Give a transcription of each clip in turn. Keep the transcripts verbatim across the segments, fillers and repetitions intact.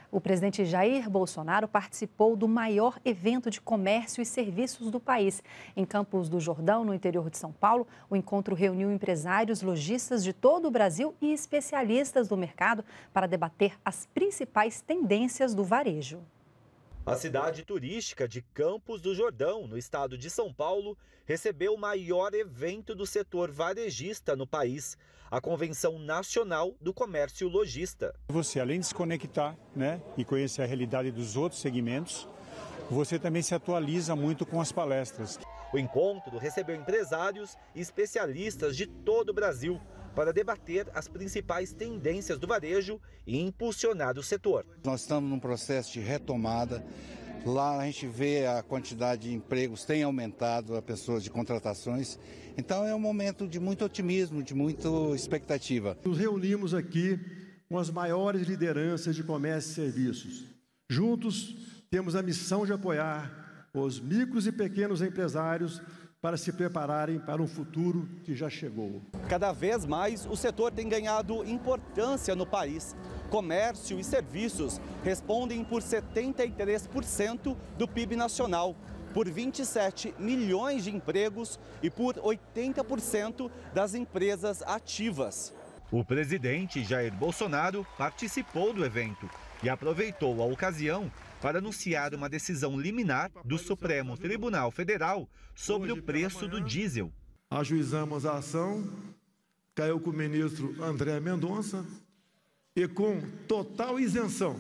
O presidente Jair Bolsonaro participou do maior evento de comércio e serviços do país. Em Campos do Jordão, no interior de São Paulo, o encontro reuniu empresários, lojistas de todo o Brasil e especialistas do mercado para debater as principais tendências do varejo. A cidade turística de Campos do Jordão, no estado de São Paulo, recebeu o maior evento do setor varejista no país, a Convenção Nacional do Comércio Logista. Você, além de se conectar, né, e conhecer a realidade dos outros segmentos, você também se atualiza muito com as palestras. O encontro recebeu empresários e especialistas de todo o Brasil para debater as principais tendências do varejo e impulsionar o setor. Nós estamos num processo de retomada. Lá a gente vê a quantidade de empregos tem aumentado, a pessoas de contratações. Então é um momento de muito otimismo, de muita expectativa. Nos reunimos aqui com as maiores lideranças de comércio e serviços. Juntos temos a missão de apoiar os micros e pequenos empresários para se prepararem para um futuro que já chegou. Cada vez mais o setor tem ganhado importância no país. Comércio e serviços respondem por setenta e três por cento do P I B nacional, por vinte e sete milhões de empregos e por oitenta por cento das empresas ativas. O presidente Jair Bolsonaro participou do evento e aproveitou a ocasião para anunciar uma decisão liminar do Supremo Tribunal Federal sobre o preço do diesel. Ajuizamos a ação, caiu com o ministro André Mendonça e com total isenção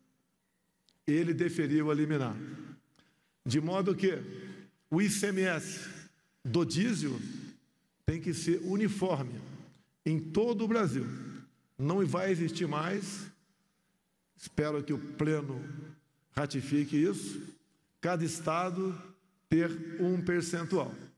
ele deferiu a liminar. De modo que o I C M S do diesel tem que ser uniforme em todo o Brasil. Não vai existir mais, espero que o Pleno ratifique isso, cada estado ter um percentual.